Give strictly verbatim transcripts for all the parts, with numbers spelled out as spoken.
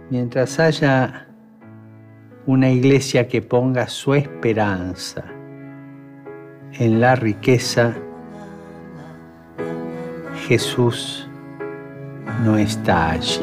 Mientras haya una iglesia que ponga su esperanza en la riqueza, Jesús no está allí.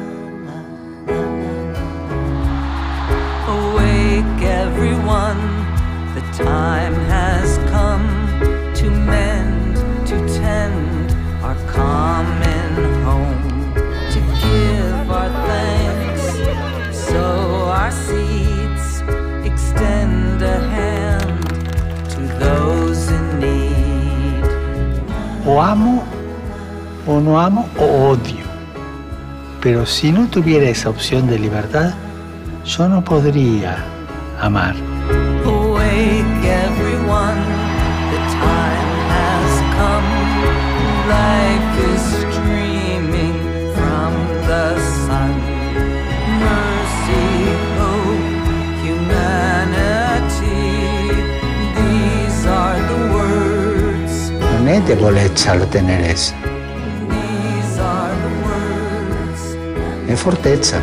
Awake everyone, the time has come to mend, to tend our common home, to give our thanks, sow our seeds, extend a hand to those in need. O amo o no amo o odio. Pero si no tuviera esa opción de libertad, yo no podría amar. Awake everyone, the time has come. Life is streaming from the sun. Mercy, hope, humanity. These are the words. Non è debolezza l'ottenerezza. These are the words. È fortezza.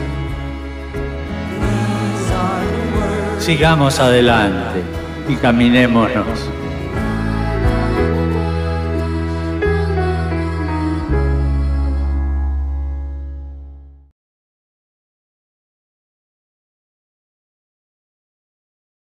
These are the words. Sigamos adelante y caminémonos.